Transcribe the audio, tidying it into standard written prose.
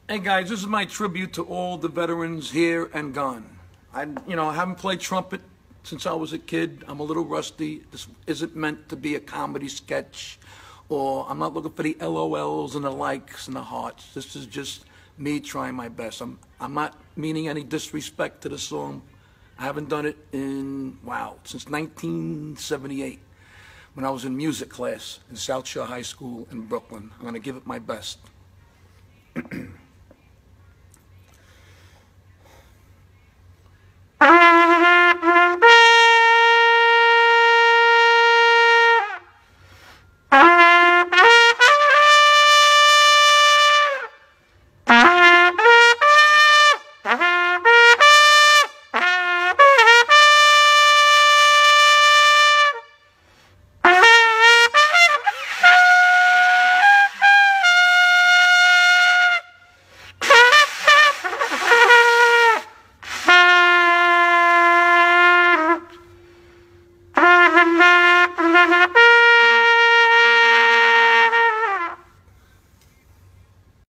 Hey guys, this is my tribute to all the veterans here and gone. I haven't played trumpet since I was a kid. I'm a little rusty. This isn't meant to be a comedy sketch, or I'm not looking for the LOLs and the likes and the hearts. This is just me trying my best. I'm not meaning any disrespect to the song. I haven't done it since 1978 when I was in music class in South Shore High School in Brooklyn. I'm gonna give it my best.